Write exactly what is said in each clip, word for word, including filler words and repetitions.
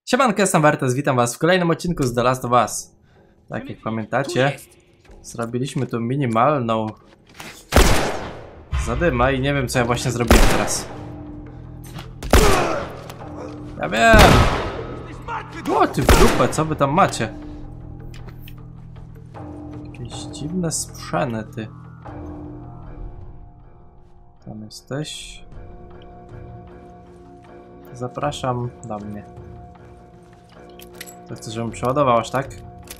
Siemanko, jestem Wertes, witam was w kolejnym odcinku z The Last of Us. Tak jak pamiętacie, zrobiliśmy tu minimalną zadymę i nie wiem, co ja właśnie zrobiłem teraz. Ja wiem! O ty w dupę, co wy tam macie? Jakieś dziwne sprzęty, ty. Tam jesteś. Zapraszam do mnie. To chcę, żebym przeładował aż tak?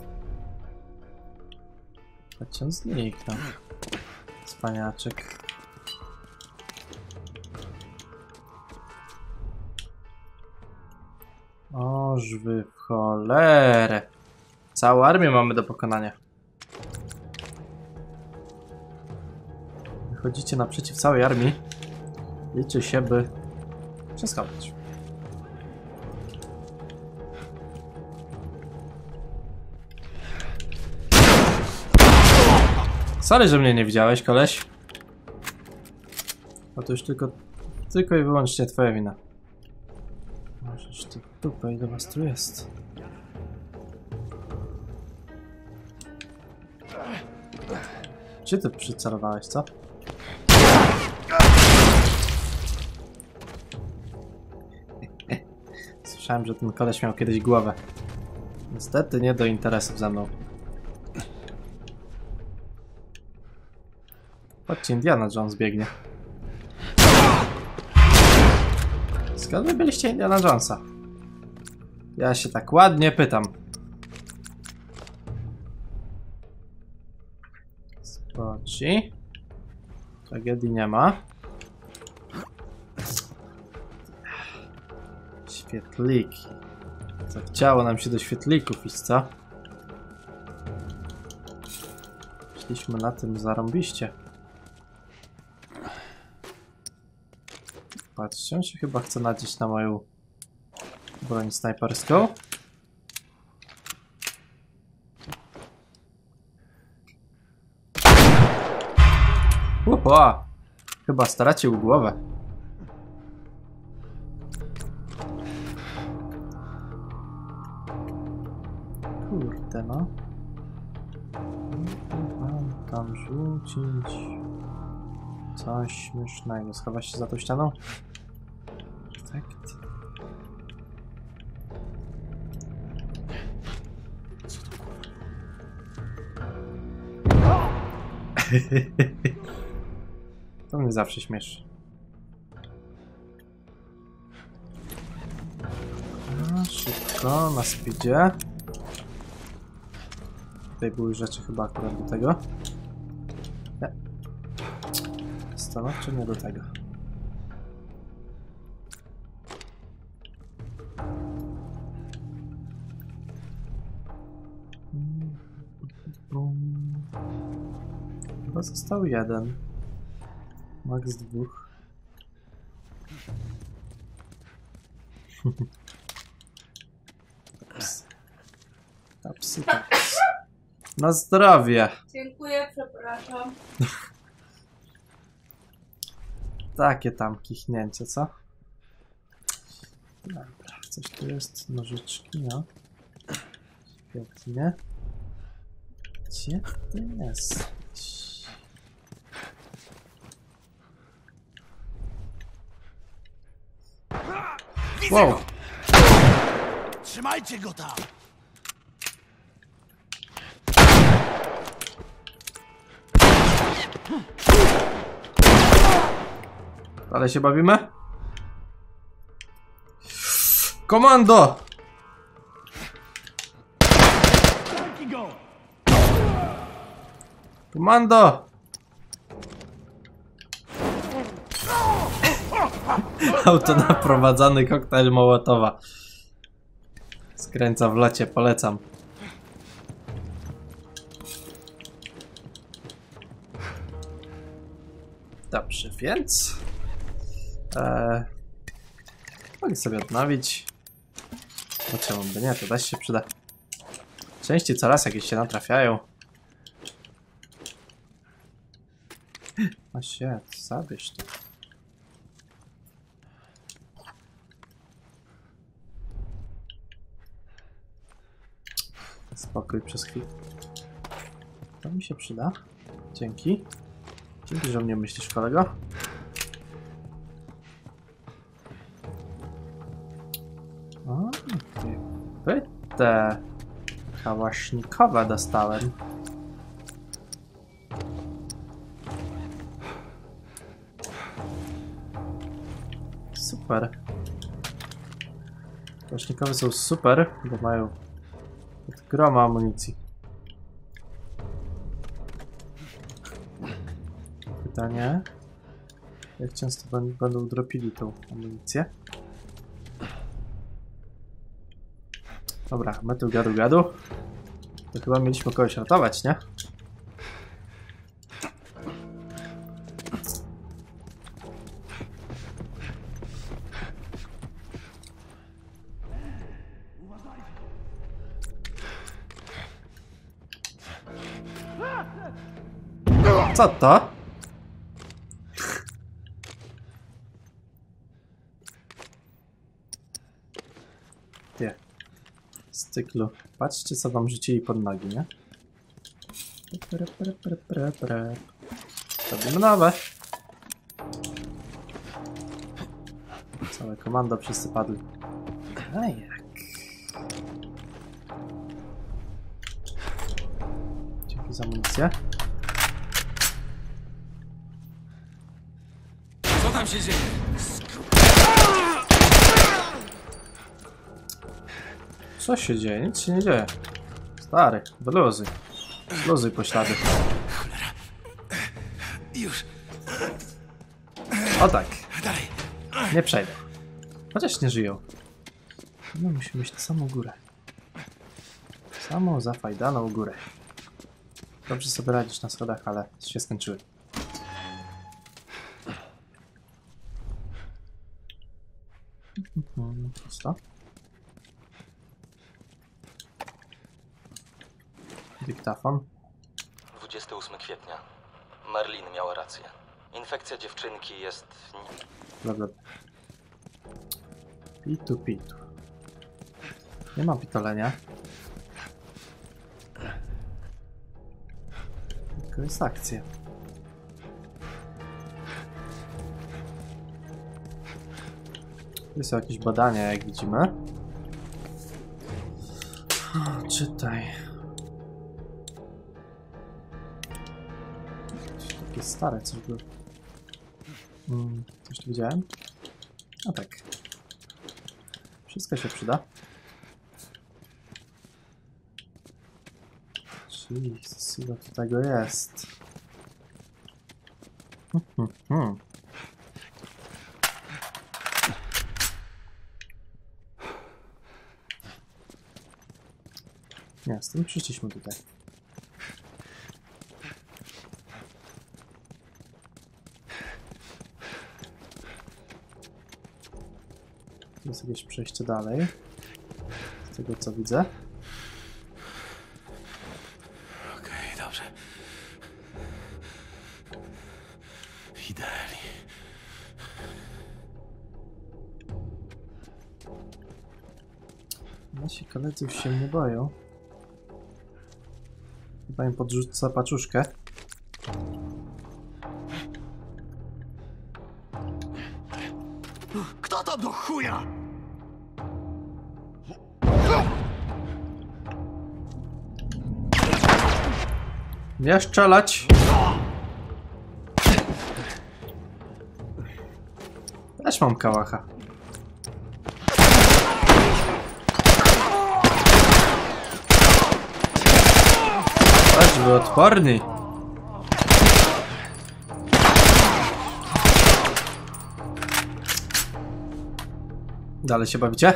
Choć on zniknął. Wspaniaczek. Ożwy w cholerę. Całą armię mamy do pokonania. Wychodzicie naprzeciw całej armii. Liczy się, by przeskoczyć. Sorry, że mnie nie widziałeś, koleś. A to już tylko, tylko i wyłącznie twoja wina. Możesz ty dupę, ile was tu jest? Gdzie ty przycelowałeś, co? Słyszałem, że ten koleś miał kiedyś głowę. Niestety nie do interesów ze mną. Chodźcie, Indiana Jones biegnie. Skąd wy byliście Indiana Jonesa? Ja się tak ładnie pytam. Spoci. Tragedii nie ma. Świetliki. Co chciało nam się do świetlików iść, co? Szliśmy na tym zarąbiście. Patrzcie, on się chyba chce nadzieć na moją broń snajperską. Upa! Chyba stracił głowę. Kurde no. Mam tam rzucić coś śmiesznego. Schowa się za tą ścianą? Perfekt. To mnie zawsze śmieszy. No, szybko, na speedzie. Tutaj były rzeczy chyba akurat do tego. Nie. Stanowczo nie do tego. Chyba został jeden. Max dwóch. Taps. Tapsy, taps. Na zdrowie. Dziękuję, przepraszam. Takie tam kichnięcie, co? Dobra, coś tu jest. Nożyczki, no. Świetnie. Gdzie ty jesteś? Wow! Trzymajcie go tam! Ale się bawimy? Komando! Komando! Autonaprowadzany koktajl Mołotowa. Skręca w locie, polecam. Dobrze, więc... Eee, mogę sobie odnowić. No czemu by nie, to też się przyda. Części coraz jakieś się natrafiają. A się, zabierz to. Spokój przez chwilę. To mi się przyda. Dzięki. Dzięki, że mnie myślisz, kolego. O, te kałasznikowe dostałem. Super. Kałasznikowe są super, bo mają od groma amunicji. Pytanie, jak często będą dropili tą amunicję? Dobra, my tu gadu gadu. To chyba mieliśmy kogoś ratować, nie? Co to? Ty. Z cyklu. Patrzcie, co wam rzucili pod nogi, nie? Robimy nowe. Całe komando wszyscy padli. A jak? Dzięki za amunicję. Co tam się dzieje? Co się dzieje? Nic się nie dzieje. Stary, wyluzuj. Luzuj poślady. Cholera. Już. O tak. Dalej. Nie przejdę. Chociaż nie żyją. No musimy iść na samą górę. Samą zafajdaną górę. Dobrze sobie radzisz na schodach, ale się skończyły. Pusto. Dyktafon. dwudziestego ósmego kwietnia. Marlin miała rację. Infekcja dziewczynki jest... Bla, bla. Pitu, pitu. Nie ma pitolenia. Tylko jest akcja. Tu są jakieś badania, jak widzimy. O, czytaj. Takie stare coś było. Hmm, coś tu widziałem? No tak. Wszystko się przyda. Jezus, ile tu tego jest. Hmm, hmm, hmm. Nie, z tym przyszliśmy tutaj. Jest jakieś przejście dalej. Z tego co widzę. Okej, okay, dobrze. Idealnie. Nasi koledzy już się nie boją. Chyba im podrzuca paczuszkę. Kto to do chuja? Nie strzelać! Też mam kałacha. Też był odporny. Dalej się bawicie?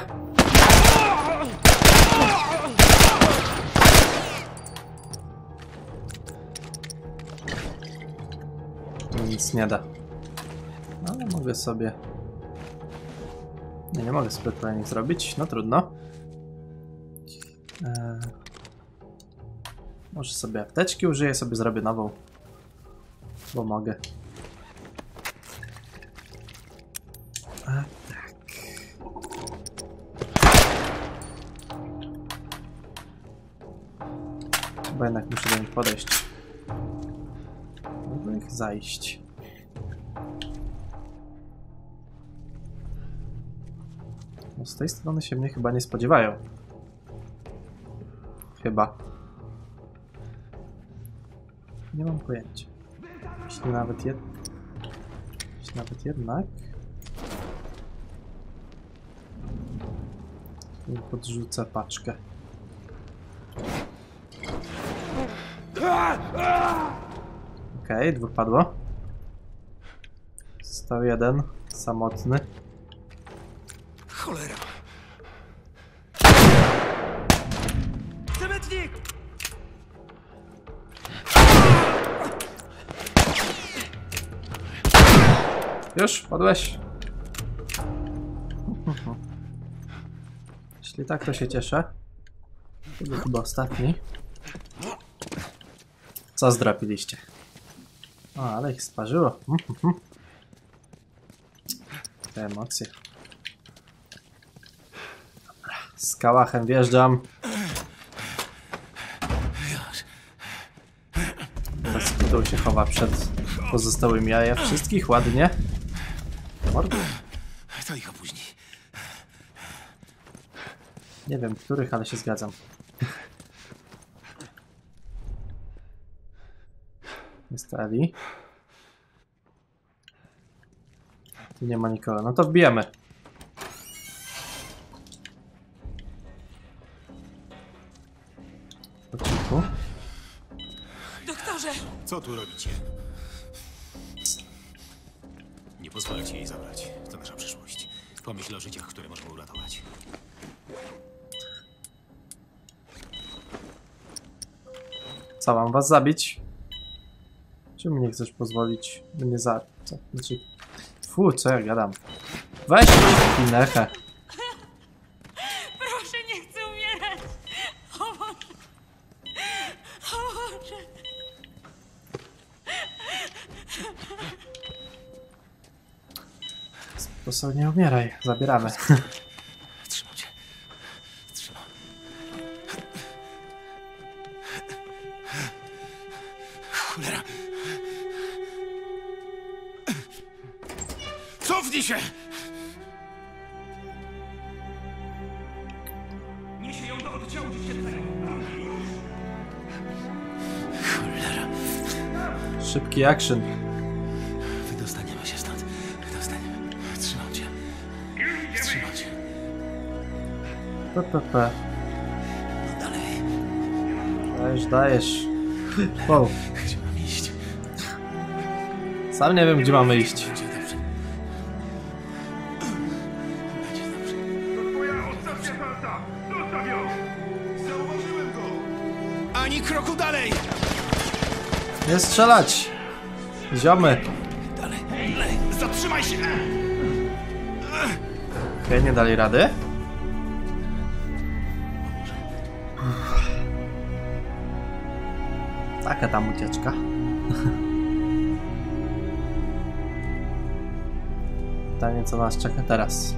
Nic nie da. Ale mogę sobie... Nie, nie mogę sobie planning zrobić. No trudno. Eee... Może sobie apteczki użyję, sobie zrobię nową. Bo mogę. A tak. Chyba jednak muszę do nich podejść. Do nich zajść. No z tej strony się mnie chyba nie spodziewają. Chyba. Nie mam pojęcia. Jeśli nawet jed... Jeśli nawet jednak... Podrzucę paczkę. Okej, okay, dwóch padło. Został jeden, samotny. Cholera! Cementnik! Już? Padłeś? Jeśli tak, to się cieszę. To był chyba ostatni. Co zdrapiliście? O, ale ich sparzyło. Te emocje. Dobra, z kałachem wjeżdżam. Teraz kto się chowa przed pozostałymi jaja. Wszystkich ładnie. Mordy. To ich opóźni. Nie wiem których, ale się zgadzam. Jest to Eli. Tu nie ma nikogo. No to wbijamy. Po cichu. Doktorze! Co tu robicie? Nie pozwolę jej zabrać. To nasza przyszłość. Pomyśl o życiach, które możemy uratować. Co, mam was zabić? Czy mi nie chcesz pozwolić mnie zabić? Co? Znaczy... Fu, co ja gadam? Weź pinechę. Proszę, nie chcę umierać! O Boże! O Boże! Proszę, nie umieraj. Zabieramy. Trzymam cię. Trzymam. Cholera! Cofnij się! Niesie ją do oddziału dziecięcego. Cholera! Szybki action. Wydostaniemy się stąd. Wydostaniemy. Trzymam cię. Trzymam cię. P, p, p. No dalej. Dajesz, dajesz. Wow. Gdzie mam iść? Sam nie wiem, gdzie mamy iść. Będzie dobrze. Będzie dobrze. To twoja ostatnia karta! Zostaw ją! Zauważyłem go! Ani kroku dalej! Nie strzelać! Ziomy! Dalej, dalej. Zatrzymaj się! Okej, okay, nie dali rady. Taka tam ucieczka. Pytanie, co nas czeka teraz.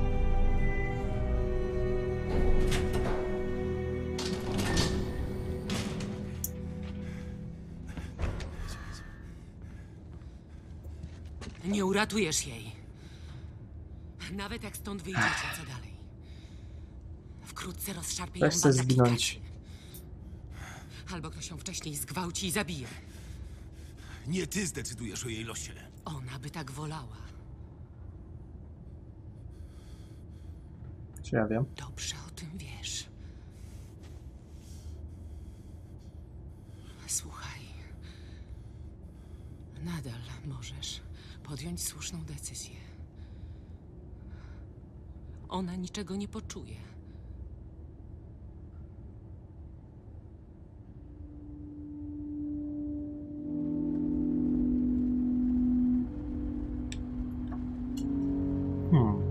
Nie uratujesz jej. Nawet jak stąd wyjdziecie, co dalej? Wkrótce rozszarpie ją Jak chcesz banda zginąć? pikaczy. Albo ktoś ją wcześniej zgwałci i zabije. Nie ty zdecydujesz o jej losie. Ona by tak wolała. Czy ja wiem? Dobrze o tym wiesz. Słuchaj. Nadal możesz podjąć słuszną decyzję. Ona niczego nie poczuje. Hmm.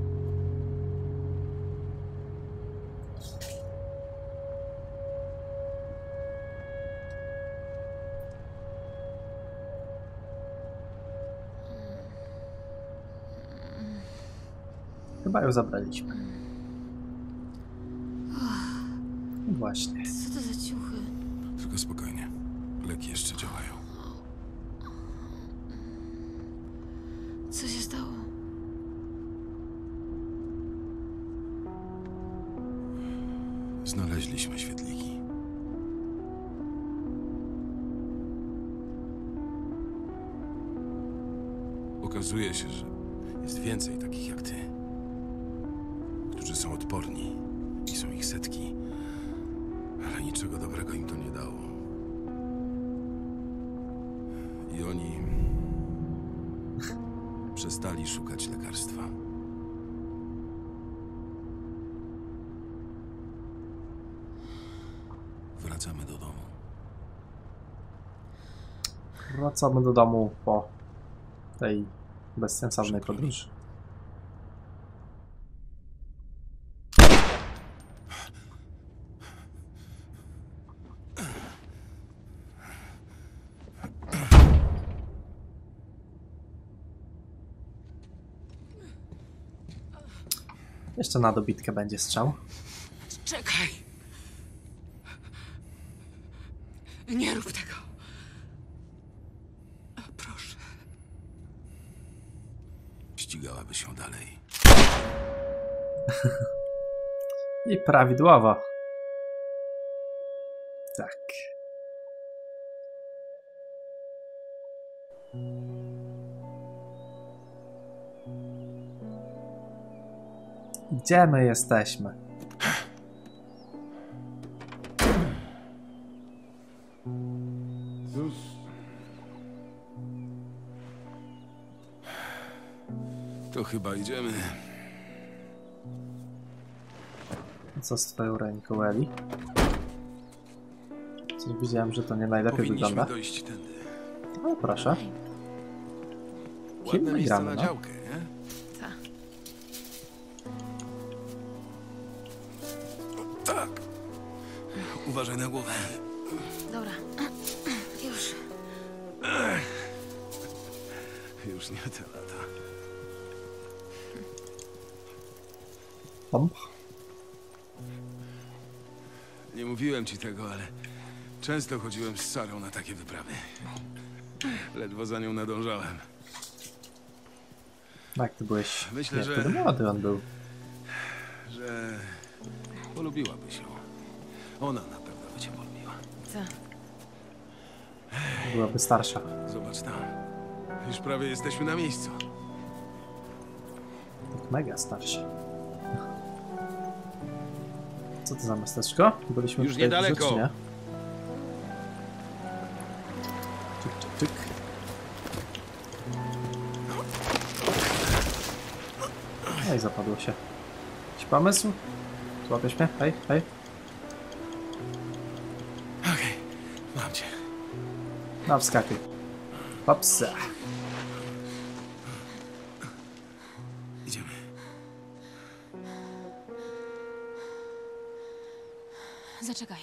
Chyba ją zabraliśmy. No właśnie. Co to za ciuchy? No spokojnie. Leki jeszcze działają. Co się stało? Znaleźliśmy świetliki. Okazuje się, że jest więcej takich jak ty, którzy są odporni i są ich setki, ale niczego dobrego im to nie dało. I oni przestali szukać lekarstwa. Wracamy do domu. Wracamy do domu po tej bezsensownej podróży. Jeszcze na dobitkę będzie strzał. Czekaj. Nie rób tego. Proszę. Ścigałaby się dalej. I prawidłowo. Tak. Gdzie my jesteśmy? To chyba idziemy. Co z twoją ręką, Eli? Coś widziałem, że to nie najlepiej Powinniśmy wygląda. dojść tędy. O, proszę. Kim Ładne my miejsce gramy, na no? działkę, nie? Tak. Tak. Uważaj na głowę. Dobra. Już. Już nie te lata. Pomp. Nie mówiłem ci tego, ale często chodziłem z Sarą na takie wyprawy. Ledwo za nią nadążałem. Jak ty byłeś? Myślę, Nie, że- wtedy młody on był. Że polubiłaby się. Ona na pewno by cię polubiła. Co? Byłaby starsza. Zobacz tam. Już prawie jesteśmy na miejscu. Tak mega starsza. Co to za miasteczko? Byliśmy Już tutaj niedaleko. dużo, czy nie? Czyk, czyk, czyk. No i zapadło się. Jakiś pomysł? Złapiesz mnie? Hej, hej. Okej, mam cię. No, wskakuj. Hopsa. Idziemy. Zaczekaj.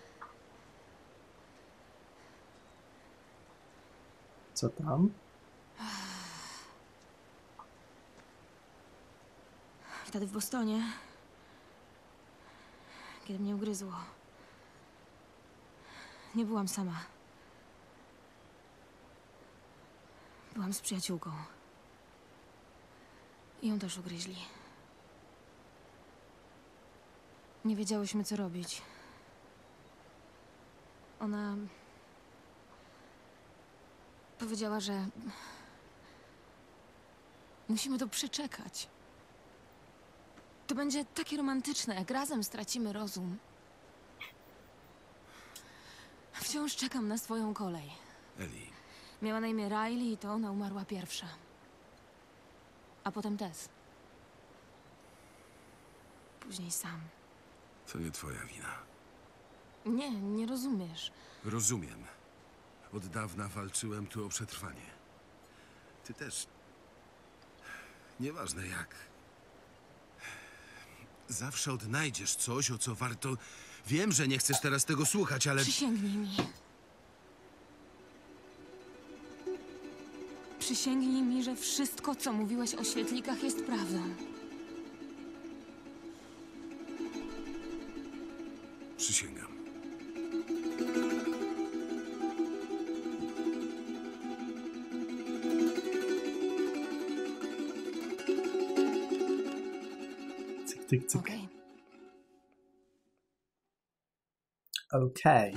Co tam? Wtedy w Bostonie, kiedy mnie ugryzło, nie byłam sama. Byłam z przyjaciółką. I ją też ugryźli. Nie wiedziałyśmy, co robić. Ona powiedziała, że musimy to przeczekać. To będzie takie romantyczne, jak razem stracimy rozum. Wciąż czekam na swoją kolej. Eli, Miała na imię Riley i to ona umarła pierwsza. A potem Tess. Później sam. to nie twoja wina. Nie, nie rozumiesz. Rozumiem. Od dawna walczyłem tu o przetrwanie. Ty też. Nieważne jak. Zawsze odnajdziesz coś, o co warto... Wiem, że nie chcesz teraz tego słuchać, ale... Przysięgnij mi. Przysięgnij mi, że wszystko, co mówiłeś o świetlikach, jest prawdą. Przysięgam. Cyk, cyk. Okej. Okej.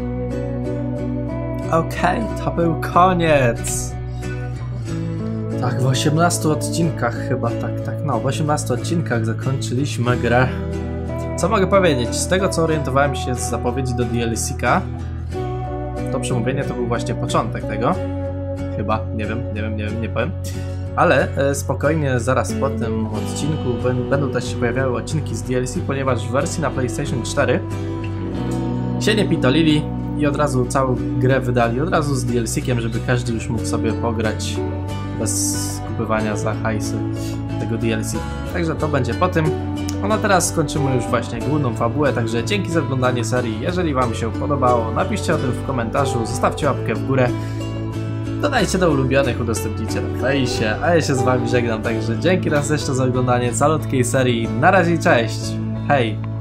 Okej, to był koniec. Tak, w osiemnastu odcinkach chyba, tak, tak, no, w osiemnastu odcinkach zakończyliśmy grę. Co mogę powiedzieć? Z tego, co orientowałem się z zapowiedzi do D L C-ka, to przemówienie to był właśnie początek tego. Chyba, nie wiem, nie wiem, nie wiem, nie powiem. Ale e, spokojnie, zaraz po tym odcinku będą też się pojawiały odcinki z D L C, ponieważ w wersji na PlayStation cztery się nie pitolili i od razu całą grę wydali, od razu z D L C-kiem, żeby każdy już mógł sobie pograć bez kupywania za hajsy tego D L C. Także to będzie po tym. No a teraz skończymy już właśnie główną fabułę, także dzięki za oglądanie serii. Jeżeli wam się podobało, napiszcie o tym w komentarzu, zostawcie łapkę w górę, dodajcie do ulubionych, udostępnijcie na fejsie, a ja się z wami żegnam, także dzięki raz jeszcze za oglądanie calutkiej serii. Na razie, cześć! Hej!